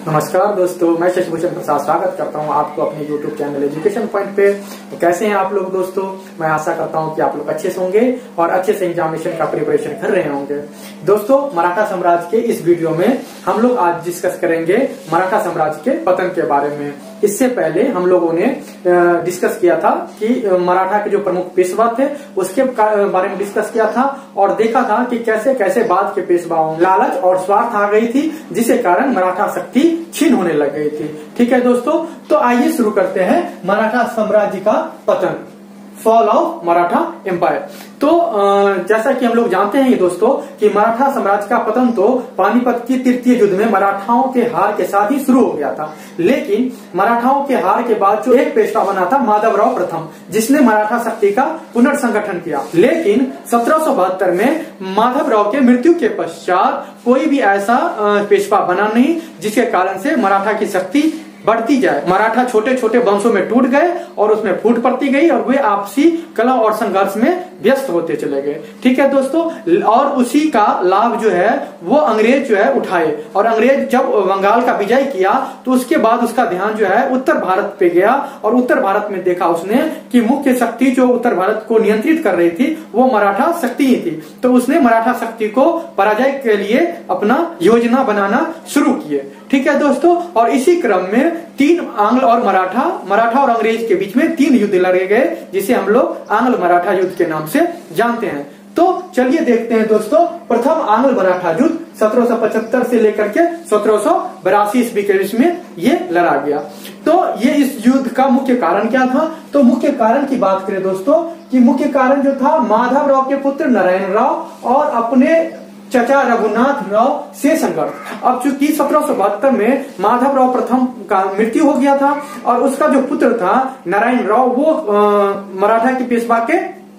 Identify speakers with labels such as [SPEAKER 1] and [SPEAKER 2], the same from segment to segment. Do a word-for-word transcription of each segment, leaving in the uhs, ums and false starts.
[SPEAKER 1] नमस्कार दोस्तों, मैं शशिभूषण प्रसाद स्वागत करता हूं आपको अपने यूट्यूब चैनल एजुकेशन पॉइंट पे। तो कैसे हैं आप लोग दोस्तों? मैं आशा करता हूं कि आप लोग अच्छे से होंगे और अच्छे से एग्जामिनेशन का प्रिपरेशन कर रहे होंगे। दोस्तों, मराठा साम्राज्य के इस वीडियो में हम लोग आज डिस्कस करेंगे मराठा साम्राज्य के पतन के बारे में। इससे पहले हम लोगों ने डिस्कस किया था कि मराठा के जो प्रमुख पेशवा थे उसके बारे में डिस्कस किया था और देखा था कि कैसे कैसे बाद के पेशवाओं लालच और स्वार्थ आ गई थी, जिसके कारण मराठा शक्ति छीन होने लग गई थी। ठीक है दोस्तों, तो आइए शुरू करते हैं मराठा साम्राज्य का पतन, फॉल ऑफ मराठा एम्पायर। तो जैसा कि हम लोग जानते हैं दोस्तों कि मराठा साम्राज्य का पतन तो पानीपत की तृतीय युद्ध में मराठाओं के हार के साथ ही शुरू हो गया था। लेकिन मराठाओं के हार के बाद जो एक पेशवा बना था माधवराव प्रथम, जिसने मराठा शक्ति का पुनर्संगठन किया। लेकिन सत्रह सौ बहत्तर में माधवराव के मृत्यु के पश्चात कोई भी ऐसा पेशवा बना नहीं जिसके कारण से मराठा की शक्ति बढ़ती जाए। मराठा छोटे छोटे वंशों में टूट गए और उसमें फूट पड़ती गई और वे आपसी कलह और संघर्ष में व्यस्त होते चले गए। ठीक है दोस्तों, और उसी का लाभ जो है वो अंग्रेज जो है उठाए। और अंग्रेज जब बंगाल का विजय किया तो उसके बाद उसका ध्यान जो है उत्तर भारत पे गया और उत्तर भारत में देखा उसने कि मुख्य शक्ति जो उत्तर भारत को नियंत्रित कर रही थी वो मराठा शक्ति ही थी। तो उसने मराठा शक्ति को पराजय के लिए अपना योजना बनाना शुरू किए। ठीक है दोस्तों, और इसी क्रम में तीन आंग्ल और मराठा मराठा और अंग्रेज के बीच में तीन युद्ध लड़े गए, जिसे हम लोग आंग्ल मराठा युद्ध के नाम से जानते हैं। तो चलिए देखते हैं दोस्तों, प्रथम आंग्ल मराठा युद्ध सत्रह सौ पचहत्तर से लेकर के सत्रह सौ बिरासी ईस्वी के बीच में ये लड़ा गया। तो ये इस युद्ध का मुख्य कारण क्या था? तो मुख्य कारण की बात करें दोस्तों कि मुख्य कारण जो था माधवराव के पुत्र नारायण राव और अपने चचा रघुनाथ राव से संघर्ष। अब चूंकि सत्रह सौ बहत्तर में माधवराव प्रथम का मृत्यु हो गया था और उसका जो पुत्र था नारायण राव वो आ, मराठा की पेशवा के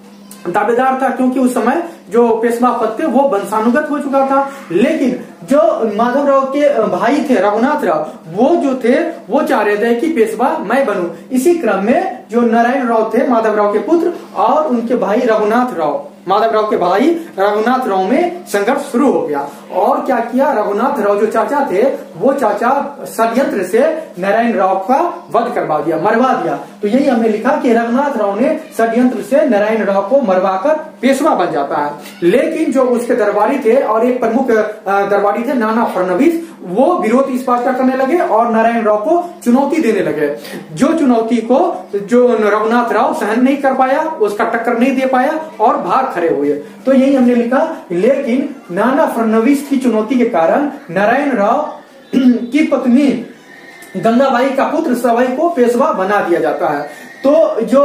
[SPEAKER 1] दावेदार था, क्योंकि उस समय जो पेशवा पद थे वो वंशानुगत हो चुका था। लेकिन जो माधवराव के भाई थे रघुनाथ राव, वो जो थे वो चाह रहे थे कि पेशवा मैं बनूं। इसी क्रम में जो नारायण राव थे माधवराव के पुत्र और उनके भाई रघुनाथ राव माधवराव के भाई रघुनाथ राव में संघर्ष शुरू हो गया। और क्या किया, रघुनाथ राव जो चाचा थे वो चाचा षड्यंत्र से नारायण राव का वध करवा दिया, मरवा दिया। तो यही हमने लिखा कि रघुनाथ राव ने षड्यंत्र से नारायण राव को मरवाकर पेशवा बन जाता है। लेकिन जो उसके दरबारी थे और एक प्रमुख दरबारी थे नाना फडणवीस, वो विरोध इस बात का करने लगे और नारायण राव को चुनौती देने लगे। जो चुनौती को जो रघुनाथ राव सहन नहीं कर पाया, उसका टक्कर नहीं दे पाया और भाग खड़े हुए। तो यही हमने लिखा, लेकिन नाना फडणवीस की चुनौती के कारण नारायण राव की पत्नी गंगाबाई का पुत्र सवाई को पेशवा बना दिया जाता है। तो जो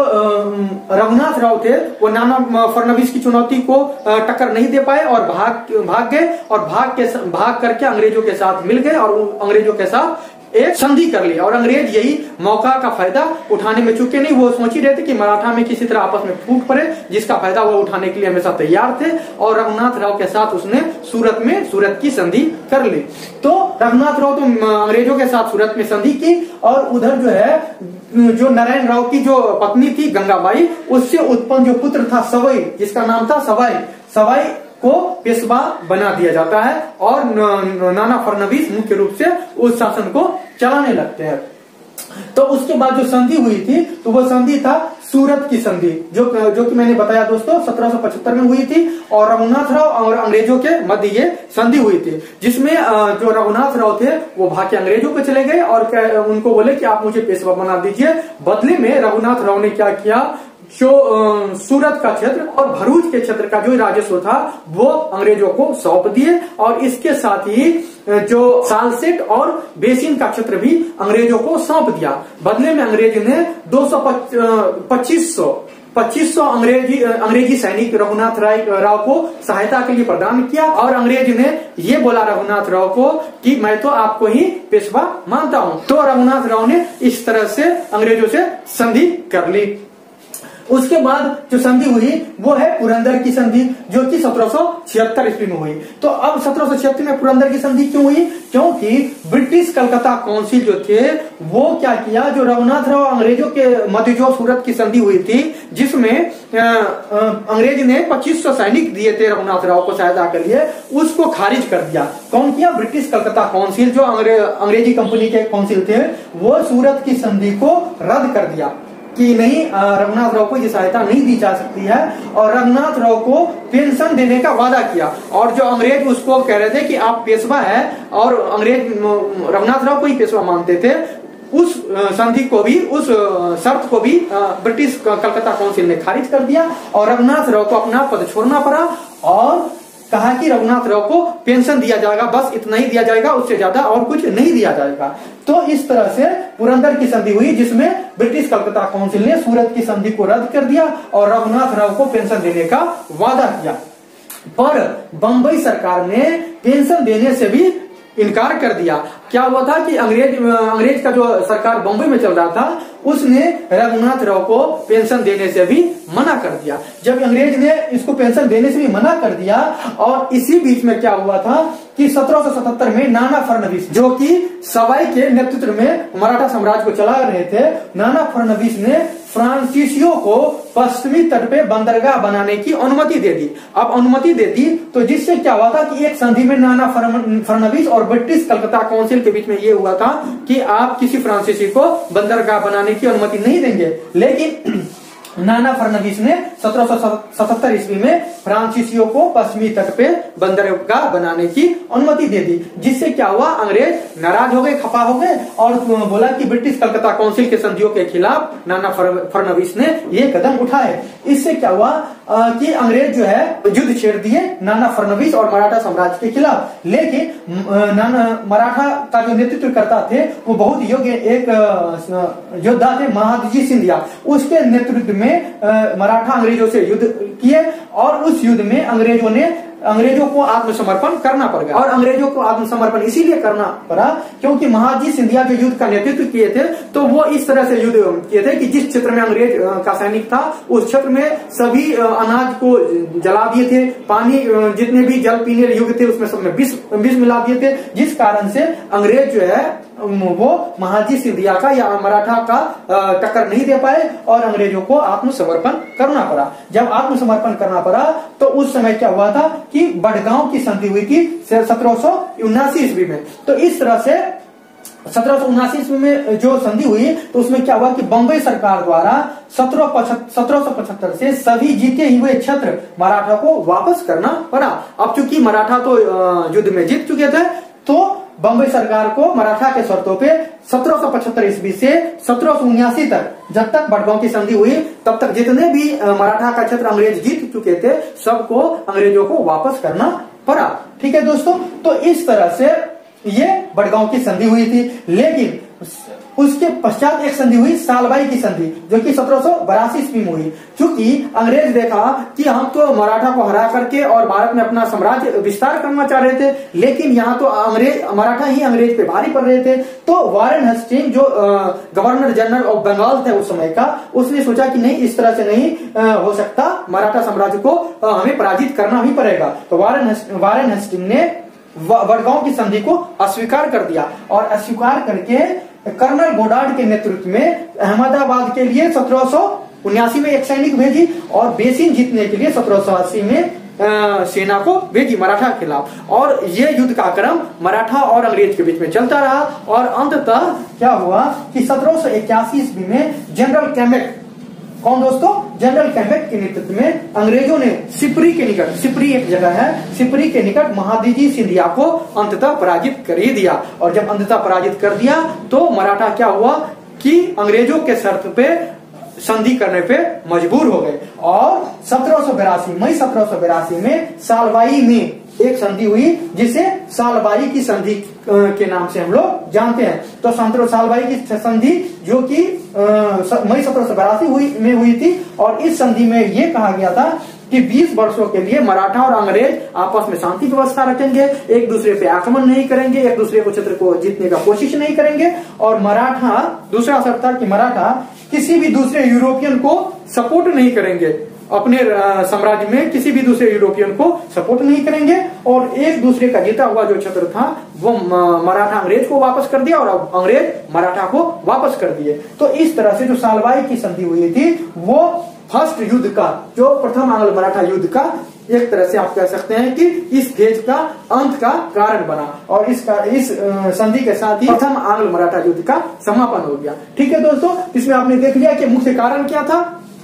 [SPEAKER 1] रघुनाथ राव थे वो नाना फडणवीस की चुनौती को टक्कर नहीं दे पाए और भाग भाग गए और भाग के भाग करके अंग्रेजों के साथ मिल गए और अंग्रेजों के साथ एक संधि कर ली। और अंग्रेज यही मौका का फायदा उठाने में चूके नहीं, वो सोच ही रहे थे कि मराठा में किसी तरह आपस में फूट पड़े, जिसका फायदा वो उठाने के लिए हमेशा तैयार थे। और रघुनाथ राव के साथ उसने सूरत में सूरत की संधि कर ली। तो रघुनाथ राव तो अंग्रेजों के साथ सूरत में संधि की और उधर जो है जो नारायण राव की जो पत्नी थी गंगाबाई, उससे उत्पन्न जो पुत्र था सवाई, जिसका नाम था सवाई सवाई को पेशवा बना दिया जाता है और नाना फडणवीस मुख्य रूप से उस शासन को चलाने लगते हैं। तो उसके बाद जो संधि हुई थी तो वो संधि था सूरत की संधि, जो जो कि मैंने बताया दोस्तों सत्रह सौ पचहत्तर में हुई थी और रघुनाथ राव और अंग्रेजों के मध्य ये संधि हुई थी, जिसमें जो रघुनाथ राव थे वो भाग के अंग्रेजों को चले गए और उनको बोले कि आप मुझे पेशवा बना दीजिए। बदले में रघुनाथ राव ने क्या किया, जो सूरत का क्षेत्र और भरूच के क्षेत्र का जो राजस्व था वो अंग्रेजों को सौंप दिए और इसके साथ ही जो सालसेट और बेसिन का क्षेत्र भी अंग्रेजों को सौंप दिया। बदले में अंग्रेज ने दो सौ पच्चीस सौ पच्चीस सौ अंग्रेजी अंग्रेजी सैनिक रघुनाथ राव को सहायता के लिए प्रदान किया और अंग्रेज ने ये बोला रघुनाथ राव को कि मैं तो आपको ही पेशवा मानता हूं। तो रघुनाथ राव ने इस तरह से अंग्रेजों से संधि कर ली। उसके बाद जो संधि हुई वो है पुरंदर की संधि, जो कि सत्रह सौ छिहत्तर ईस्वी में हुई। तो अब सत्रह सौ छिहत्तर में पुरंदर की संधि क्यों हुई? क्योंकि ब्रिटिश कलकत्ता काउंसिल जो थे वो क्या किया, जो रघुनाथ राव अंग्रेजों के मध्य जो सूरत की संधि हुई थी, जिसमें अंग्रेज ने पच्चीस सौ सैनिक दिए थे रघुनाथ राव को सहायता के लिए, उसको खारिज कर दिया। कौन किया? ब्रिटिश कलकत्ता काउंसिल, जो अंग्रेजी कंपनी के काउंसिल थे, वो सूरत की संधि को रद्द कर दिया कि नहीं, रघुनाथ राव को ये सहायता नहीं दी जा सकती है, और रघुनाथ राव को पेंशन देने का वादा किया। और जो अंग्रेज उसको कह रहे थे कि आप पेशवा है, और अंग्रेज रघुनाथ राव को ही पेशवा मानते थे, उस संधि को भी, उस शर्त को भी ब्रिटिश कलकत्ता काउंसिल ने खारिज कर दिया, और रघुनाथ राव को अपना पद छोड़ना पड़ा, और कहा कि रघुनाथ राव को पेंशन दिया जाएगा, बस इतना ही दिया जाएगा, उससे ज्यादा और कुछ नहीं दिया जाएगा। तो इस तरह से पुरंदर की संधि हुई, जिसमें ब्रिटिश कलकत्ता काउंसिल ने सूरत की संधि को रद्द कर दिया और रघुनाथ राव को पेंशन देने का वादा किया। पर बंबई सरकार ने पेंशन देने से भी इनकार कर दिया। क्या हुआ था कि अंग्रेज अंग्रेज का जो सरकार बम्बई में चल रहा था, उसने रघुनाथ राव को पेंशन देने से भी मना कर दिया। जब अंग्रेज ने इसको पेंशन देने से भी मना कर दिया, और इसी बीच में क्या हुआ था कि सत्रह सौ सतहत्तर में नाना फडणवीस, जो कि सवाई के नेतृत्व में मराठा साम्राज्य को चला रहे थे, नाना फडणवीस ने फ्रांसीसियों को पश्चिमी तट पे बंदरगाह बनाने की अनुमति दे दी। अब अनुमति दे दी तो जिससे क्या हुआ था कि एक संधि में नाना फडणवीस और ब्रिटिश कलकत्ता काउंसिल के बीच में ये हुआ था कि आप किसी फ्रांसीसी को बंदरगाह बनाने की अनुमति नहीं देंगे। लेकिन नाना फडणवीस ने सत्रह सौ सतहत्तर ईस्वी में फ्रांसीसियों को पश्चिमी तट पे बंदरगाह बनाने की अनुमति दे दी, जिससे क्या हुआ, अंग्रेज नाराज हो गए, खफा हो गए, और बोला कि ब्रिटिश कलकत्ता काउंसिल के संधियों के खिलाफ नाना फडणवीस ने ये कदम उठाए। इससे क्या हुआ आ, कि अंग्रेज जो है युद्ध छेड़ दिए नाना फडणवीस और मराठा साम्राज्य के खिलाफ। लेकिन नाना मराठा का जो नेतृत्व करता थे वो बहुत योग्य एक योद्धा थे, महादजी सिंधिया। उसके नेतृत्व में मराठा अंग्रेजों से युद्ध किए, और उस युद्ध में अंग्रेजों ने अंग्रेजों को आत्मसमर्पण करना पड़ गया। और अंग्रेजों को आत्मसमर्पण इसीलिए करना पड़ा क्योंकि महादजी सिंधिया जो युद्ध का नेतृत्व किए थे, तो वो इस तरह से युद्ध किए थे कि जिस क्षेत्र में अंग्रेज का सैनिक था, उस क्षेत्र में सभी अनाज को जला दिए थे, पानी जितने भी जल पीने योग्य थे उसमें सब में विष विष मिला दिए थे, जिस कारण से अंग्रेज जो है वो महादजी सिंधिया का या मराठा का टक्कर नहीं दे पाए, और अंग्रेजों को आत्मसमर्पण करना पड़ा। जब आत्मसमर्पण करना पड़ा तो उस समय क्या हुआ था कि बड़गांव की संधि हुई थी सत्रह सौ उनासी ईस्वी में। तो इस तरह से सत्रह सौ उनासी ईस्वी में जो संधि हुई तो उसमें क्या हुआ कि बंबई सरकार द्वारा सत्रह सत्रह सौ पचहत्तर से सभी जीते हुए क्षेत्र मराठा को वापस करना पड़ा। अब चूंकि मराठा तो युद्ध में जीत चुके थे, तो बंबई सरकार को मराठा के शर्तों पे सत्रह सौ पचहत्तर ईस्वी से सत्रह सौ उन्यासी तक, जब तक बड़गांव की संधि हुई, तब तक जितने भी मराठा का क्षेत्र अंग्रेज जीत चुके थे, सबको अंग्रेजों को वापस करना पड़ा। ठीक है दोस्तों, तो इस तरह से ये बड़गांव की संधि हुई थी। लेकिन उसके पश्चात एक संधि हुई सालबाई की संधि, जो कि सत्रह सौ बयासी ईस्वी में हुई। चूंकि अंग्रेज देखा कि हम तो मराठा को हरा करके और भारत में अपना साम्राज्य विस्तार करना चाह रहे थे, लेकिन यहाँ तो अंग्रेज मराठा ही अंग्रेज पे भारी पड़ रहे थे। तो वारेन हेस्टिंग जो गवर्नर जनरल ऑफ बंगाल थे उस समय का, उसने सोचा कि नहीं, इस तरह से नहीं आ, हो सकता, मराठा साम्राज्य को आ, हमें पराजित करना ही पड़ेगा। तो वारेन वारेन हेस्टिंग ने बड़गांव की संधि को अस्वीकार कर दिया, और अस्वीकार करके कर्नल गोडार्ड के नेतृत्व में अहमदाबाद के लिए सत्रह सौ उन्यासी में एक सैनिक भेजी, और बेसिन जीतने के लिए सत्रह सौ अस्सी में आ, सेना को भेजी मराठा के खिलाफ। और ये युद्ध का क्रम मराठा और अंग्रेज के बीच में चलता रहा, और अंततः क्या हुआ कि सत्रह सौ इक्यासी ईस्वी में जनरल कैमेट, कौन दोस्तों, जनरल कैमेट के नेतृत्व में अंग्रेजों ने सिपरी के निकट, सिपरी एक जगह है, सिपरी के निकट महादजी सिंधिया को अंततः पराजित कर ही दिया। और जब अंततः पराजित कर दिया तो मराठा क्या हुआ कि अंग्रेजों के शर्त पे संधि करने पे मजबूर हो गए, और सत्रह सौ बिरासी मई सत्रह सौ बिरासी में सालबाई में एक संधि हुई, जिसे सालबाई की संधि के नाम से हम लोग जानते हैं। तो सालबाई की संधि जो कि मई सत्रह सौ बिरासी हुई में हुई थी, और इस संधि में ये कहा गया था कि बीस वर्षों के लिए मराठा और अंग्रेज आपस में शांति व्यवस्था रखेंगे, एक दूसरे पे आक्रमण नहीं करेंगे, एक दूसरे को क्षेत्र को जीतने का कोशिश नहीं करेंगे, और मराठा, दूसरा शर्त था कि मराठा किसी भी दूसरे यूरोपियन को सपोर्ट नहीं करेंगे, अपने साम्राज्य में किसी भी दूसरे यूरोपियन को सपोर्ट नहीं करेंगे, और एक दूसरे का जीता हुआ जो क्षेत्र था वो मराठा अंग्रेज को वापस कर दिया और अब अंग्रेज मराठा को वापस कर दिए। तो इस तरह से जो सालवाई की संधि हुई थी वो फर्स्ट युद्ध का, जो प्रथम आंग्ल मराठा युद्ध का एक तरह से आप कह सकते हैं कि इस फेज का अंत का कारण बना, और इसका इस संधि के साथ ही प्रथम आंग्ल मराठा युद्ध का समापन हो गया। ठीक है दोस्तों, इसमें आपने देख लिया कि मुख्य कारण क्या था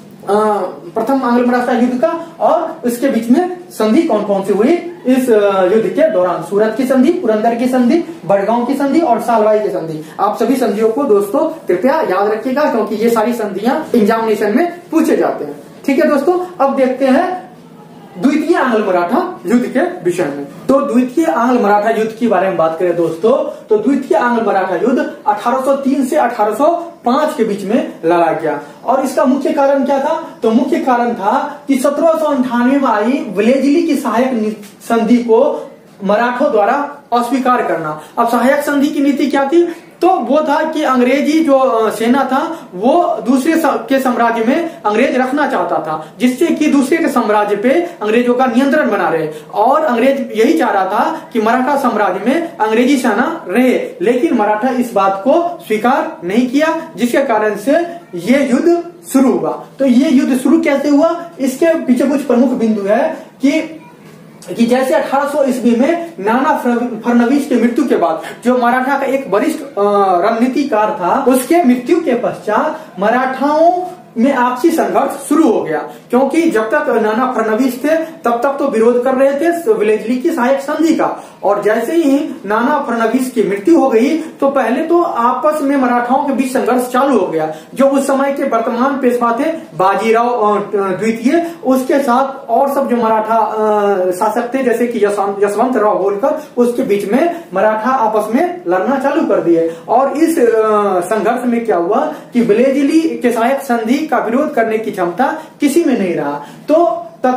[SPEAKER 1] प्रथम आंग्ल मराठा युद्ध का, और इसके बीच में संधि कौन कौन सी हुई इस युद्ध के दौरान। सूरत की संधि, पुरंदर की संधि, बड़गांव की संधि और सालवाई की संधि। आप सभी संधियों को दोस्तों कृपया याद रखिएगा, क्योंकि ये सारी संधियां एग्जामिनेशन में पूछे जाते हैं। ठीक है दोस्तों, अब देखते हैं द्वितीय आंग्ल मराठा युद्ध के विषय में। तो द्वितीय आंग्ल मराठा युद्ध के बारे में बात करें दोस्तों, तो द्वितीय आंग्ल मराठा युद्ध अठारह सौ तीन से अठारह सौ पाँच के बीच में लड़ा गया, और इसका मुख्य कारण क्या था? तो मुख्य कारण था कि सत्रह सौ अंठानवे में आई विलेजली की सहायक संधि को मराठों द्वारा अस्वीकार करना। अब सहायक संधि की नीति क्या थी? तो वो था कि अंग्रेजी जो सेना था वो दूसरे के साम्राज्य में अंग्रेज रखना चाहता था, जिससे कि दूसरे के साम्राज्य पे अंग्रेजों का नियंत्रण बना रहे, और अंग्रेज यही चाह रहा था कि मराठा साम्राज्य में अंग्रेजी सेना रहे, लेकिन मराठा इस बात को स्वीकार नहीं किया, जिसके कारण से ये युद्ध शुरू हुआ। तो ये युद्ध शुरू कैसे हुआ, इसके पीछे कुछ प्रमुख बिंदु है कि कि जैसे अठारह सौ ईस्वी में नाना फडणवीस की मृत्यु के बाद, जो मराठा का एक वरिष्ठ रणनीतिकार था, उसके मृत्यु के पश्चात मराठाओं में आपसी संघर्ष शुरू हो गया, क्योंकि जब तक नाना फडणवीस थे तब तक तो विरोध कर रहे थे विलेजली की सहायक संधि का, और जैसे ही नाना फडणवीस की मृत्यु हो गई तो पहले तो आपस में मराठाओं के बीच संघर्ष चालू हो गया। जो उस समय के वर्तमान पेशवा थे बाजीराव द्वितीय, उसके साथ और सब जो मराठा शासक थे जैसे कि यशवंत राव होलकर, उसके बीच में मराठा आपस में लड़ना चालू कर दिए। और इस संघर्ष में क्या हुआ कि विलेजली के सहायक संधि का विरोध करने की क्षमता किसी में नहीं रहा। तो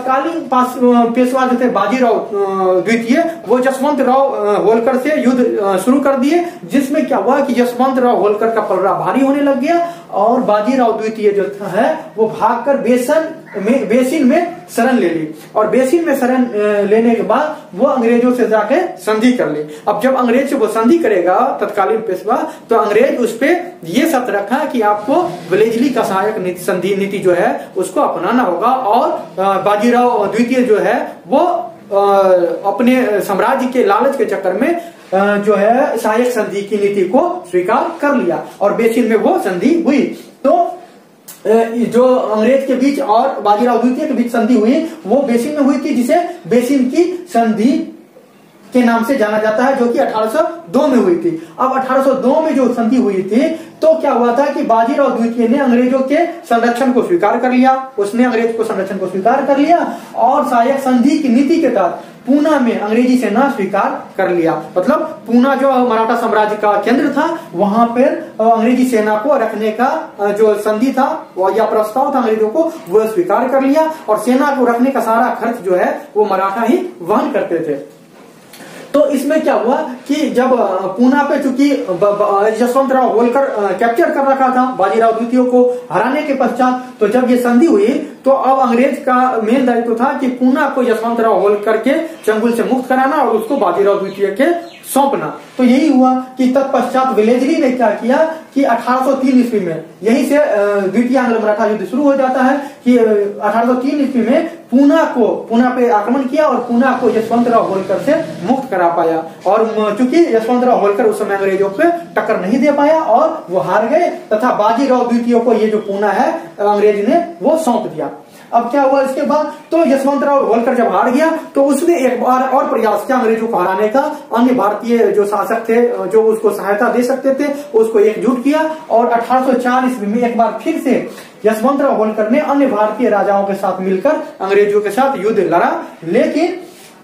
[SPEAKER 1] तत्कालीन पेशवा जो थे बाजीराव द्वितीय, वो जसवंत राव होलकर से युद्ध शुरू कर दिए, जिसमें क्या हुआ कि जसवंत राव होलकर का पलड़ा भारी होने लग गया, और बाजीराव द्वितीय जो है वो भागकर बेसन में बेसिन में शरण ले ली, और बेसिन में शरण लेने के बाद वो अंग्रेजों से जाके संधि कर ली। अब जब अंग्रेज से वो संधि करेगा तत्कालीन पेशवा, तो अंग्रेज उस पे ये शर्त रखा कि आपको विलेजली का सहायक नीति संधि नीति जो है उसको अपनाना होगा, और बाजीराव द्वितीय जो है वो अपने साम्राज्य के लालच के चक्कर में जो है सहायक संधि की नीति को स्वीकार कर लिया, और बेसिन में वो संधि हुई। तो जो अंग्रेज के बीच और बाजीराव द्वितीय के बीच संधि हुई वो बेसिन में हुई थी, जिसे बेसिन की संधि के नाम से जाना जाता है, जो कि अठारह सौ दो में हुई थी। अब अठारह सौ दो में जो संधि हुई थी तो क्या हुआ था कि बाजीराव द्वितीय ने अंग्रेजों के संरक्षण को स्वीकार कर लिया, उसने अंग्रेज को संरक्षण को स्वीकार कर लिया, और सहायक संधि की नीति के तहत पूना में अंग्रेजी सेना स्वीकार कर लिया। मतलब पूना जो मराठा साम्राज्य का केंद्र था, वहां पर अंग्रेजी सेना को रखने का जो संधि था या प्रस्ताव था अंग्रेजों को, वो स्वीकार कर लिया, और सेना को रखने का सारा खर्च जो है वो मराठा ही वहन करते थे। तो इसमें क्या हुआ कि जब पूना पे चूंकि यशवंत राव होलकर कैप्चर कर रखा था बाजीराव द्वितीय को हराने के पश्चात, तो जब ये संधि हुई तो अब अंग्रेज का मेन दायित्व था कि पूना को यशवंत राव होलकर के चंगुल से मुक्त कराना और उसको बाजीराव द्वितीय के सौंपना। तो यही हुआ कि तत्पश्चात विलेजली ने क्या किया कि अठारह सौ तीन ईस्वी में, यहीं से द्वितीय आंग्ल मराठा युद्ध शुरू हो जाता है कि अठारह सौ तीन ईस्वी में पूना को पूना पे आक्रमण किया और पूना को यशवंत राव होलकर से मुक्त करा पाया। और चूंकि यशवंत राव होलकर उस समय अंग्रेजों पे टक्कर नहीं दे पाया और वो हार गए, तथा बाजीराव द्वितीय को ये जो पूना है अंग्रेज ने वो सौंप दिया। अब क्या हुआ इसके बाद, तो यशवंत राव होलकर जब हार गया तो उसने एक बार और प्रयास किया अंग्रेजों को हराने का। अन्य भारतीय जो शासक थे जो उसको सहायता दे सकते थे उसको एकजुट किया, और अठारह सौ चार ईस्वी में एक बार फिर से यशवंत राव होलकर ने अन्य भारतीय राजाओं के साथ मिलकर अंग्रेजों के साथ युद्ध लड़ा, लेकिन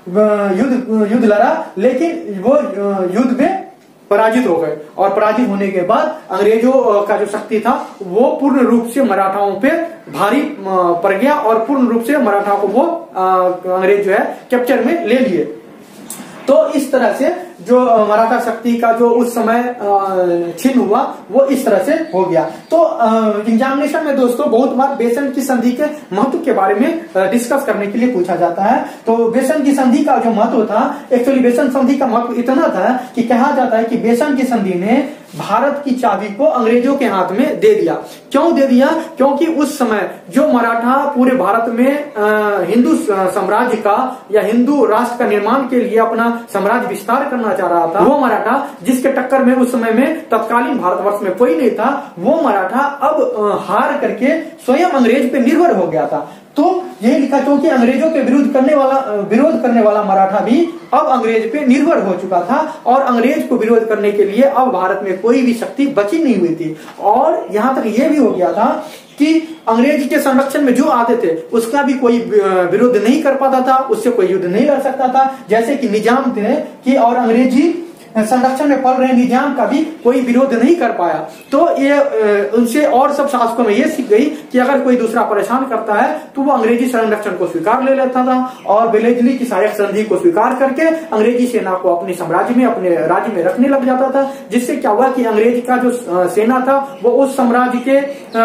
[SPEAKER 1] युद्ध युद्ध लड़ा लेकिन वो युद्ध में पराजित हो गए। और पराजित होने के बाद अंग्रेजों का जो शक्ति था वो पूर्ण रूप से मराठाओं पे भारी पड़ गया, और पूर्ण रूप से मराठाओं को वो अंग्रेज जो है कैप्चर में ले लिए। तो इस तरह से जो मराठा शक्ति का जो उस समय छिन्न हुआ वो इस तरह से हो गया। तो एग्जामिनेशन में दोस्तों बहुत बार बेसन की संधि के महत्व के बारे में डिस्कस करने के लिए पूछा जाता है। तो बेसन की संधि का जो महत्व था, एक्चुअली बेसन संधि का महत्व इतना था कि कहा जाता है कि बेसन की संधि ने भारत की चाबी को अंग्रेजों के हाथ में दे दिया। क्यों दे दिया? क्योंकि उस समय जो मराठा पूरे भारत में हिंदू साम्राज्य का या हिंदू राष्ट्र का निर्माण के लिए अपना साम्राज्य विस्तार करना चाह रहा था, वो मराठा जिसके टक्कर में उस समय में तत्कालीन भारतवर्ष में कोई नहीं था, वो मराठा अब हार करके स्वयं अंग्रेज पे निर्भर हो गया था। तो यही लिखा, क्योंकि अंग्रेजों के विरोध करने वाला विरोध करने वाला मराठा भी अब अंग्रेज पे निर्भर हो चुका था और अंग्रेज को विरोध करने के लिए अब भारत में कोई भी शक्ति बची नहीं हुई थी। और यहाँ तक ये भी हो गया था कि अंग्रेज के संरक्षण में जो आते थे उसका भी कोई विरोध नहीं कर पाता था, उससे कोई युद्ध नहीं लड़ सकता था। जैसे कि निजाम थे कि और अंग्रेजी संरक्षण में पड़ रहे निजाम का भी कोई विरोध नहीं कर पाया। तो ये उनसे और सब शासकों में ये सीख गई कि अगर कोई दूसरा परेशान करता है तो वो अंग्रेजी संरक्षण को स्वीकार ले लेता था और वेलेस्ली की सहायक संधि को स्वीकार करके अंग्रेजी सेना को अपने साम्राज्य में, अपने राज्य में रखने लग जाता था। जिससे क्या हुआ कि अंग्रेज का जो सेना था वो उस साम्राज्य के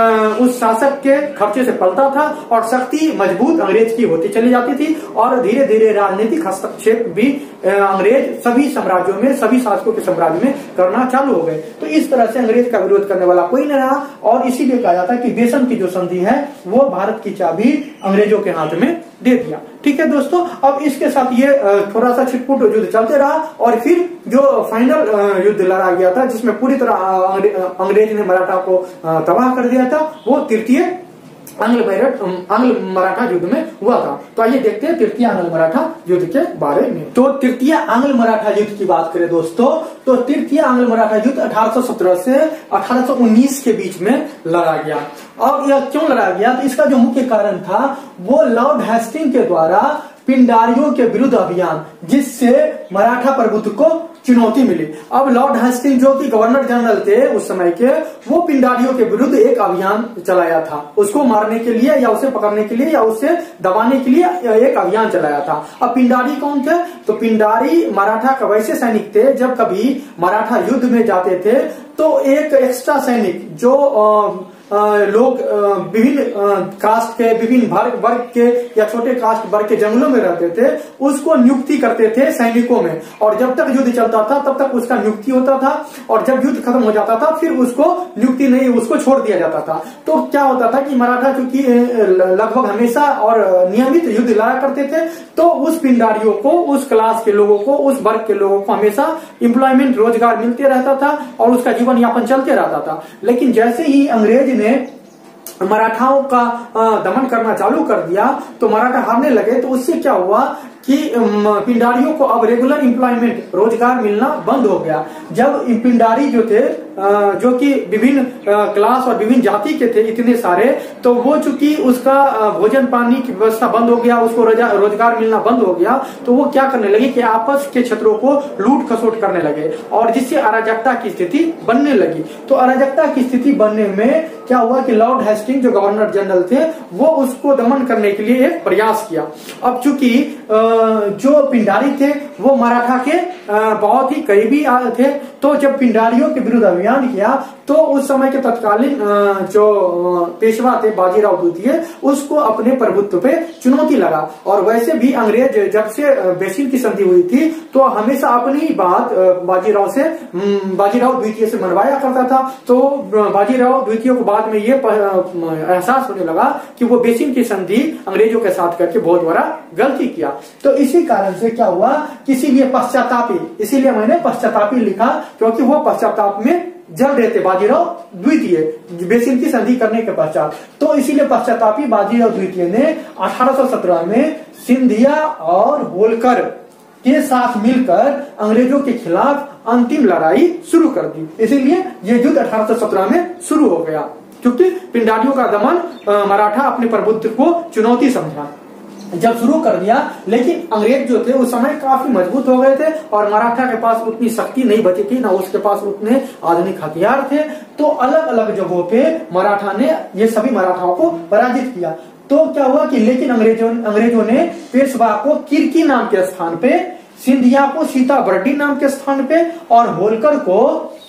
[SPEAKER 1] उस शासक के खर्चे से पलता था और शक्ति मजबूत अंग्रेज की होती चली जाती थी और धीरे धीरे राजनीतिक हस्तक्षेप भी अंग्रेज सभी साम्राज्यों में, सभी शासकों के साम्राज्य में करना चालू हो गए। तो इस तरह से अंग्रेज का विरोध करने वाला कोई नहीं रहा और इसीलिए कहा जाता है कि बेसन की जो संधि है वो भारत की चाबी अंग्रेजों के हाथ में दे दिया। ठीक है दोस्तों, अब इसके साथ ये थोड़ा सा छिटपुट युद्ध चलते रहा और फिर जो फाइनल युद्ध लड़ा गया था जिसमें पूरी तरह अंग्रेज ने मराठा को तबाह कर दिया था, वो तृतीय आंग्ल आंग्ल मराठा युद्ध में हुआ था। तो आइए देखते हैं तृतीय आंग्ल मराठा युद्ध के बारे में। तो तृतीय आंग्ल मराठा युद्ध की बात करें दोस्तों, तो तृतीय आंग्ल मराठा युद्ध अठारह सौ सत्रह से अठारह सौ उन्नीस के बीच में लड़ा गया। और यह क्यों लड़ा गया? तो इसका जो मुख्य कारण था वो लॉर्ड हेस्टिंग के द्वारा पिंडारियों के विरुद्ध अभियान, जिससे मराठा प्रभुत्व को चुनौती मिली। अब लॉर्ड हेस्टिंग जो कि गवर्नर जनरल थे उस समय के, वो पिंडारियों के विरुद्ध एक अभियान चलाया था, उसको मारने के लिए या उसे पकड़ने के लिए या उसे दबाने के लिए एक अभियान चलाया था। अब पिंडारी कौन थे? तो पिंडारी मराठा का वैसे सैनिक थे, जब कभी मराठा युद्ध में जाते थे तो एक एक्स्ट्रा सैनिक जो आ, लोग विभिन्न कास्ट के, विभिन्न वर्ग के या छोटे कास्ट वर्ग के जंगलों में रहते थे, उसको नियुक्ति करते थे सैनिकों में। और जब तक युद्ध चलता था तब तक उसका नियुक्ति होता था और जब युद्ध खत्म हो जाता था फिर उसको नियुक्ति नहीं, उसको छोड़ दिया जाता था। तो क्या होता था कि मराठा चूंकि लगभग हमेशा और नियमित युद्ध लड़ा करते थे, तो उस पिंडारियों को, उस क्लास के लोगों को, उस वर्ग के लोगों को हमेशा एम्प्लॉयमेंट, रोजगार मिलते रहता था और उसका जीवन यापन चलते रहता था। लेकिन जैसे ही अंग्रेज ने मराठाओं का दमन करना चालू कर दिया तो मराठा हारने लगे। तो उससे क्या हुआ कि पिंडारियों को अब रेगुलर एम्प्लॉयमेंट, रोजगार मिलना बंद हो गया। जब पिंडारी जो थे, जो कि विभिन्न क्लास और विभिन्न जाति के थे इतने सारे, तो वो चूंकि उसका भोजन पानी की व्यवस्था बंद हो गया, उसको रोजगार मिलना बंद हो गया, तो वो क्या करने लगे कि आपस के क्षेत्रों को लूट खसोट करने लगे और जिससे अराजकता की स्थिति बनने लगी। तो अराजकता की स्थिति बनने में क्या हुआ कि लॉर्ड हेस्टिंग जो गवर्नर जनरल थे वो उसको दमन करने के लिए एक प्रयास किया। अब चूंकि जो पिंडारी थे वो मराठा के बहुत ही करीबी थे, तो जब पिंडारियों के विरुद्ध अभियान किया तो उस समय के तत्कालीन जो पेशवा थे बाजीराव द्वितीय, उसको अपने प्रभुत्व पे चुनौती लगा। और वैसे भी अंग्रेज जब से बेसिन की संधि हुई थी तो हमेशा अपनी बात बाजीराव से बाजीराव द्वितीय से मनवाया करता था। तो बाजीराव द्वितीय को बाद में ये एहसास होने लगा कि वो बेसिन की संधि अंग्रेजों के साथ करके बहुत बड़ा गलती किया। तो इसी कारण से क्या हुआ, इसीलिए पश्चातापी, इसीलिए मैंने पश्चातापी लिखा क्योंकि वो पश्चाताप में जल रहे थे बाजीराव द्वितीय बेसिन की संधि करने के पश्चात। तो इसीलिए पश्चातापी बाजीराव द्वितीय ने अठारह सौ सत्रह में सिंधिया और होलकर के साथ मिलकर अंग्रेजों के खिलाफ अंतिम लड़ाई शुरू कर दी। इसीलिए ये युद्ध अठारह सौ सत्रह में शुरू हो गया, क्योंकि पिंडारियों का दमन मराठा अपने प्रभुत्व को चुनौती समझा जब शुरू कर दिया। लेकिन अंग्रेज जो थे उस समय काफी मजबूत हो गए थे और मराठा के पास उतनी शक्ति नहीं बची थी, ना उसके पास उतने आधुनिक हथियार थे। तो अलग अलग जगहों पे मराठा ने ये सभी मराठाओं को पराजित किया। तो क्या हुआ कि लेकिन अंग्रेजों अंग्रेजों ने पेशवा को किरकी नाम के स्थान पे सिंधिया को सीताबर्डी नाम के स्थान पे और होलकर को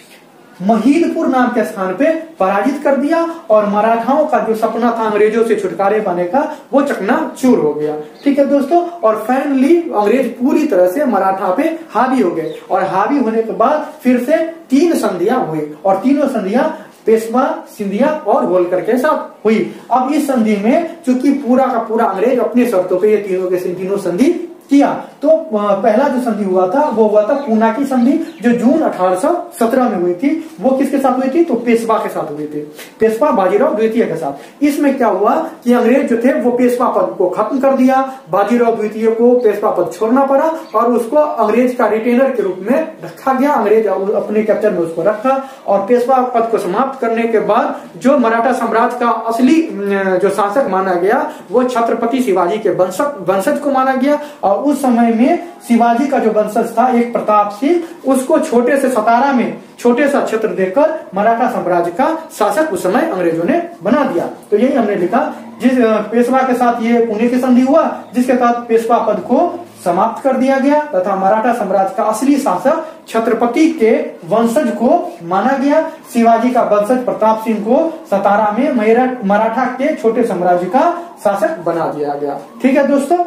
[SPEAKER 1] महीदपुर नाम के स्थान पे पराजित कर दिया और मराठाओं का जो सपना था अंग्रेजों से छुटकारे पाने का वो चकनाचूर हो गया। ठीक है दोस्तों, और फाइनली अंग्रेज पूरी तरह से मराठा पे हावी हो गए और हावी होने के बाद फिर से तीन संधियां हुई और तीनों संधियां पेशवा, सिंधिया और होलकर के साथ हुई। अब इस संधि में चूंकि पूरा का पूरा अंग्रेज अपनी शर्तों पे ये तीनों के तीनों संधि किया, तो पहला जो संधि हुआ था वो हुआ था पूना की संधि जो जून अठारह सौ सत्रह में हुई थी। वो किसके साथ हुई थी? तो पेशवा के साथ हुई थी, पेशवा बाजीराव द्वितीय के साथ। इसमें क्या हुआ कि अंग्रेज जो थे वो पेशवा पद को खत्म कर दिया, बाजीराव द्वितीय को पेशवा पद छोड़ना पड़ा और उसको अंग्रेज का रिटेनर के रूप में रखा गया। अंग्रेज अपने कैप्चर में उसको रखा और पेशवा पद को समाप्त करने के बाद जो मराठा साम्राज्य का असली जो शासक माना गया वो छत्रपति शिवाजी के वंशज को माना गया। और उस समय में शिवाजी का जो वंशज था एक प्रताप सिंह, उसको छोटे से सतारा में छोटे सा क्षेत्र देकर मराठा साम्राज्य का शासक उस समय अंग्रेजों ने बना दिया। तो यही हमने लिखा, जिस पेशवा के साथ ये पुणे की संधि हुआ जिसके साथ पेशवा पद को समाप्त कर दिया गया तथा मराठा साम्राज्य का असली शासक छत्रपति के वंशज को माना गया। शिवाजी का वंशज प्रताप सिंह को सतारा में मराठा के छोटे साम्राज्य का शासक बना दिया गया। ठीक है दोस्तों,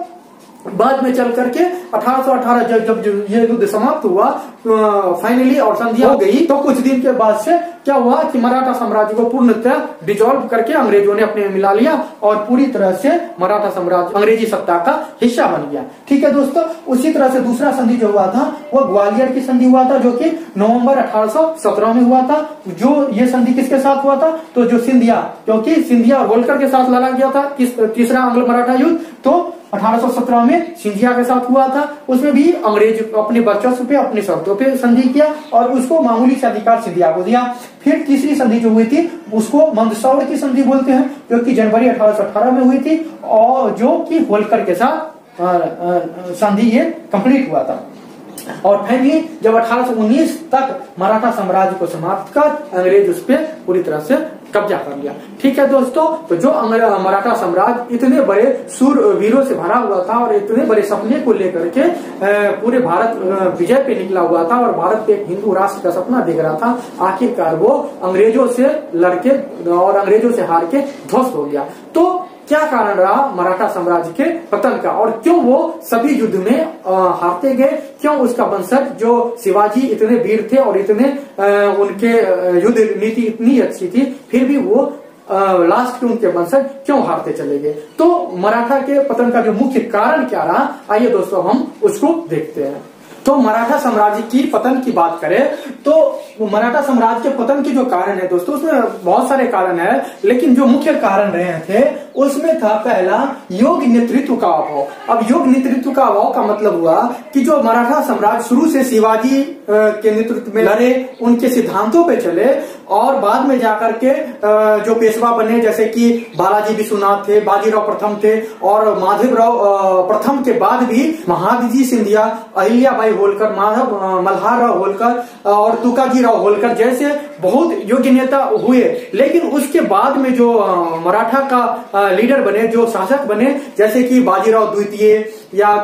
[SPEAKER 1] बाद में चल करके अठारह सौ अठारह जब जब ये युद्ध समाप्त हुआ फाइनली और संधि हो गई, तो कुछ दिन के बाद से क्या हुआ कि मराठा साम्राज्य को पूर्णतः डिसॉल्व करके अंग्रेजों ने अपने मिला लिया और पूरी तरह से मराठा साम्राज्य अंग्रेजी सत्ता का हिस्सा बन गया। ठीक है दोस्तों, उसी तरह से दूसरा संधि जो हुआ था वो ग्वालियर की संधि हुआ था जो कि नवंबर अठारह सौ सत्रह में हुआ था। जो ये संधि किसके साथ हुआ था? तो जो सिंधिया, क्योंकि सिंधिया और होलकर के साथ लड़ा गया था तीसरा आंग्ल मराठा युद्ध, तो अठारह सौ सत्रह में सिंधिया के साथ हुआ था। उसमें भी अंग्रेज अपने वर्चस्व पे अपनी शर्तों पे संधि किया और उसको मामूली से अधिकार सिंधिया को दिया। फिर तीसरी संधि जो हुई थी उसको मंदसौर की संधि बोलते हैं, जो कि जनवरी अठारह सौ अठारह में हुई थी और जो कि होलकर के साथ संधि ये कंप्लीट हुआ था। और फाइनली जब अठारह सौ उन्नीस तक मराठा साम्राज्य को समाप्त कर अंग्रेज उस पर पूरी तरह से कब्जा कर लिया। ठीक है दोस्तों, तो जो मराठा साम्राज्य इतने बड़े सूर वीरों से भरा हुआ था और इतने बड़े सपने को लेकर के पूरे भारत विजय पे निकला हुआ था और भारत पे एक हिंदू राष्ट्र का सपना देख रहा था, आखिरकार वो अंग्रेजों से लड़के और अंग्रेजों से हार के ध्वस्त हो गया। तो क्या कारण रहा मराठा साम्राज्य के पतन का और क्यों वो सभी युद्ध में हारते गए? क्यों उसका वंशज जो शिवाजी इतने वीर थे और इतने आ, उनके युद्ध नीति इतनी अच्छी थी फिर भी वो लास्ट के उनके वंशज क्यों हारते चले गए? तो मराठा के पतन का जो मुख्य कारण क्या रहा, आइए दोस्तों हम उसको देखते हैं। तो मराठा साम्राज्य की पतन की बात करें तो मराठा साम्राज्य के पतन की जो कारण है दोस्तों उसमें बहुत सारे कारण है, लेकिन जो मुख्य कारण रहे थे उसमें था पहला योग्य नेतृत्व का अभाव। अब योग्य नेतृत्व का अभाव का मतलब हुआ कि जो मराठा साम्राज्य शुरू से शिवाजी के नेतृत्व में लड़े, उनके सिद्धांतों पे चले और बाद में जाकर के जो पेशवा बने जैसे कि बालाजी विश्वनाथ थे, बाजीराव प्रथम थे और माधवराव प्रथम के बाद भी महादजी सिंधिया, अहिल्याबाई होलकर, माधव मल्हार राव होलकर और तुकाजी राव होलकर जैसे बहुत योग्य नेता हुए। लेकिन उसके बाद में जो मराठा का लीडर बने, जो शासक बने जैसे कि बाजीराव द्वितीय या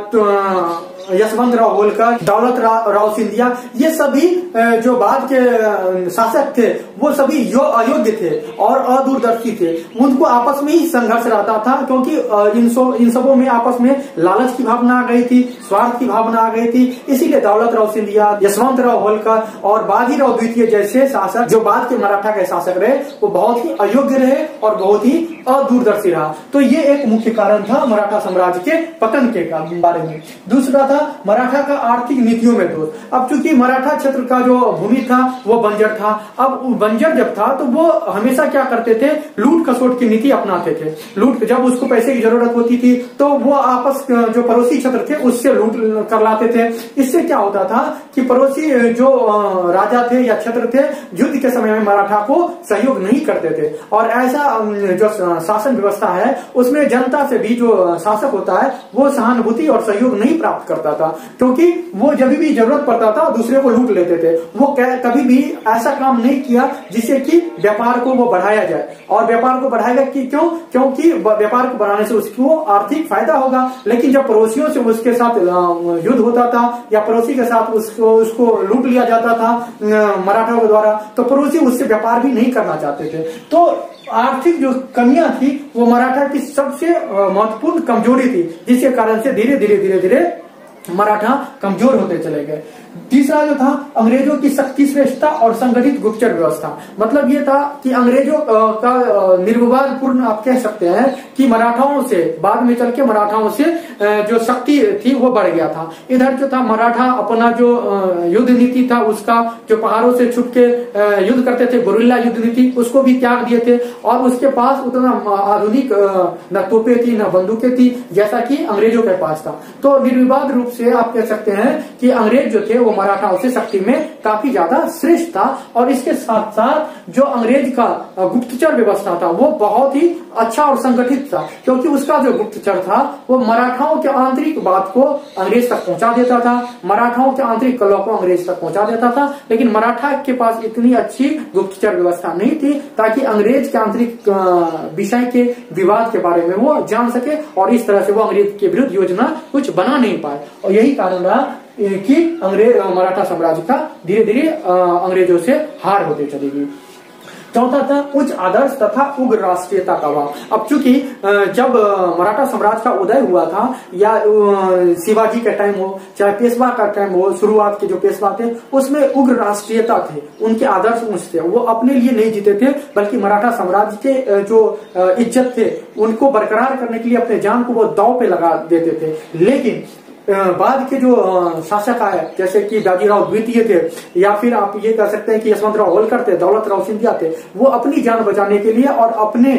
[SPEAKER 1] यशवंत राव होलकर, दौलत राव सिंधिया, ये सभी जो बाद के शासक थे वो सभी अयोग्य थे और अदूरदर्शी थे। उनको आपस में ही संघर्ष रहता था क्योंकि इन सो इन सबों में आपस में लालच की भावना आ गई थी, स्वार्थ की भावना आ गई थी। इसीलिए दौलत राव सिंधिया, यशवंत राव होलकर और बाजीराव द्वितीय जैसे शासक जो बाद के मराठा के शासक रहे वो बहुत ही अयोग्य रहे और बहुत ही अदूरदर्शी रहा। तो ये एक मुख्य कारण था मराठा साम्राज्य के पतन के बारे में। दूसरा था मराठा का आर्थिक नीतियों में दोष। अब चूंकि मराठा क्षेत्र का जो भूमि था वो बंजर था, अब बंजर जब था तो वो हमेशा क्या करते थे, लूट खसोट की नीति अपनाते थे। लूट, जब उसको पैसे की जरूरत होती थी तो वो आपस जो पड़ोसी क्षेत्र थे उससे लूट कर लाते थे। इससे क्या होता था कि पड़ोसी जो राजा थे या क्षेत्र थे युद्ध के समय में मराठा को सहयोग नहीं करते थे और ऐसा जो शासन व्यवस्था है उसमें जनता से भी जो शासक होता है वो सहानुभूति और सहयोग नहीं प्राप्त करता था, क्योंकि वो जब भी जरूरत पड़ता था दूसरे को लूट लेते थे। वो कभी भी ऐसा काम नहीं किया जिससे कि व्यापार को वो बढ़ाया जाए, और व्यापार को बढ़ाएगा कि क्यों? क्योंकि व्यापार को बढ़ाने से उसको आर्थिक फायदा होगा। लेकिन जब पड़ोसियों से उसके साथ युद्ध होता था या पड़ोसी के साथ उसको उसको लूट लिया जाता था मराठाओं के द्वारा, तो पड़ोसी उससे व्यापार भी नहीं करना चाहते थे। तो आर्थिक जो कमियां थी वो मराठा की सबसे महत्वपूर्ण कमजोरी थी, जिसके कारण से धीरे धीरे धीरे धीरे मराठा कमजोर होते चले गए। तीसरा जो था अंग्रेजों की शक्ति श्रेष्ठता और संगठित गुप्तचर व्यवस्था। मतलब ये था कि अंग्रेजों का निर्विवाद पूर्ण आप कह सकते हैं कि मराठाओं से बाद में चल के मराठाओं से जो शक्ति थी वो बढ़ गया था। इधर जो था मराठा अपना जो युद्ध नीति था उसका जो पहाड़ों से छुप के युद्ध करते थे, गुरिल्ला युद्ध नीति, उसको भी त्याग दिए थे। और उसके पास उतना आधुनिक न तोपे थी न बंदूकें थी जैसा कि अंग्रेजों के पास था। तो निर्विवाद रूप से आप कह सकते हैं कि अंग्रेज जो थे वो मराठाओं से शक्ति में काफी ज्यादा श्रेष्ठ था। और इसके साथ साथ जो अंग्रेज का गुप्तचर व्यवस्था था वो बहुत ही अच्छा और संगठित था, क्योंकि उसका जो गुप्तचर था वो मराठाओं के आंतरिक बात को अंग्रेज तक पहुंचा देता था, मराठाओं के आंतरिक कला को अंग्रेज तक पहुंचा देता था। लेकिन मराठा के पास इतनी अच्छी गुप्तचर व्यवस्था नहीं थी ताकि अंग्रेज के आंतरिक विषय के विवाद के बारे में वो जान सके, और इस तरह से वो अंग्रेज के विरुद्ध योजना कुछ बना नहीं पाए। और यही कारण रहा कि अंग्रेज मराठा साम्राज्य का धीरे धीरे अंग्रेजों से हार होते चलेगी। चौथा था उच्च आदर्श तथा उग्र राष्ट्रीयता का भाव। अब चूंकि जब मराठा साम्राज्य का उदय हुआ था या शिवाजी का टाइम हो चाहे पेशवा का टाइम हो, शुरुआत के जो पेशवा थे उसमें उग्र राष्ट्रीयता थे, उनके आदर्श ऊंच थे। वो अपने लिए नहीं जीते थे बल्कि मराठा साम्राज्य के जो इज्जत थे उनको बरकरार करने के लिए अपने जान को वो दांव पे लगा देते थे। लेकिन बाद के जो शासक आए जैसे कि बाजीराव द्वितीय थे या फिर आप ये कह सकते हैं कि यशवंतराव होलकर थे, दौलत राव सिंधिया थे, वो अपनी जान बचाने के लिए और अपने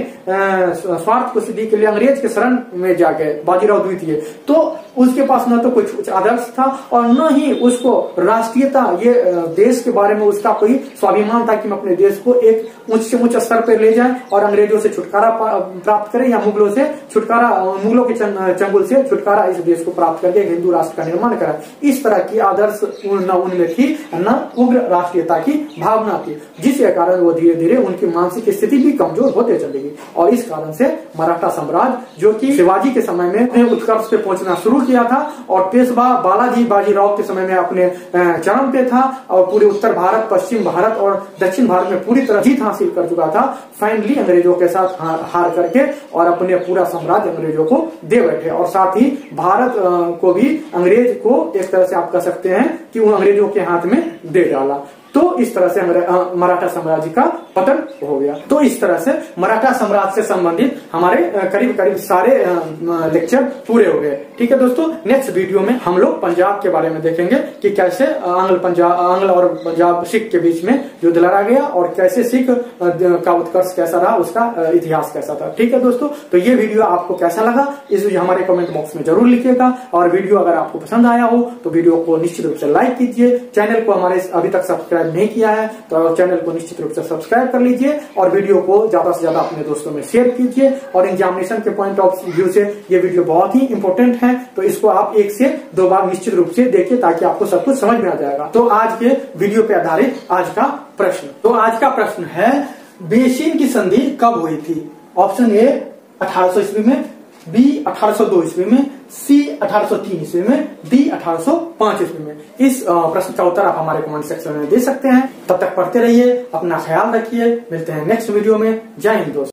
[SPEAKER 1] स्वार्थ को सिद्धि के लिए अंग्रेज के शरण में जा गए बाजीराव द्वितीय। तो उसके पास न तो कुछ आदर्श था और न ही उसको राष्ट्रीयता, ये देश के बारे में उसका कोई स्वाभिमान था कि मैं अपने देश को एक उच्च से उच्च स्तर पर ले जाए और अंग्रेजों से छुटकारा प्राप्त करें या मुगलों से छुटकारा, मुगलों के चंगुल से छुटकारा इस देश को प्राप्त करके हिंदू राष्ट्र का निर्माण करा। इस तरह की आदर्श न उनमें थी न उग्र राष्ट्रीयता की भावना थी, जिसके कारण वो धीरे धीरे उनकी मानसिक स्थिति भी कमजोर होते चलेगी। और इस कारण से मराठा साम्राज्य जो कि शिवाजी के समय में अपने उत्कर्ष पे पहुंचना शुरू किया था और पेशवा बालाजी बाजीराव के समय में अपने चरम पे था और पूरे उत्तर भारत, पश्चिम भारत और दक्षिण भारत में पूरी तरह जीत हासिल कर चुका था, फाइनली अंग्रेजों के साथ हार करके और अपने पूरा साम्राज्य अंग्रेजों को दे बैठे। और साथ ही भारत को भी अंग्रेज को एक तरह से आप कह सकते हैं कि वो अंग्रेजों के हाथ में दे डाला। तो इस तरह से मराठा साम्राज्य का पतन हो गया। तो इस तरह से मराठा साम्राज्य से संबंधित हमारे करीब करीब सारे लेक्चर पूरे हो गए। ठीक है दोस्तों, नेक्स्ट वीडियो में हम लोग पंजाब के बारे में देखेंगे कि कैसे आंग्ल पंजाब आंग्ल और पंजाब सिख के बीच में युद्ध लड़ा गया और कैसे सिख का उत्कर्ष कैसा रहा, उसका इतिहास कैसा था। ठीक है दोस्तों, तो ये वीडियो आपको कैसा लगा इस हमारे कमेंट बॉक्स में जरूर लिखिएगा। और वीडियो अगर आपको पसंद आया हो तो वीडियो को निश्चित रूप से लाइक कीजिए। चैनल को हमारे अभी तक सब्सक्राइब नहीं किया है तो चैनल को निश्चित रूप से सब्सक्राइब कर लीजिए और वीडियो को ज्यादा से ज्यादा अपने दोस्तों में शेयर कीजिए। और एग्जामिनेशन के पॉइंट ऑफ व्यू से ये वीडियो बहुत ही इंपॉर्टेंट है, तो इसको आप एक से दो बार निश्चित रूप से देखिए ताकि आपको सब कुछ समझ में आ जाएगा। तो आज के वीडियो पे आधारित आज का प्रश्न, तो आज का प्रश्न है बेसिन की संधि कब हुई थी? ऑप्शन ए अठारह सौ ईस्वी में, बी अठारह सौ दो ईस्वी में, सी अठारह सौ तीन ईस्वी में, डी अठारह सौ पांच ईस्वी में। इस प्रश्न का उत्तर आप हमारे कमेंट सेक्शन में दे सकते हैं। तब तक पढ़ते रहिए, अपना ख्याल रखिए, मिलते हैं नेक्स्ट वीडियो में। जय हिंद दोस्तों।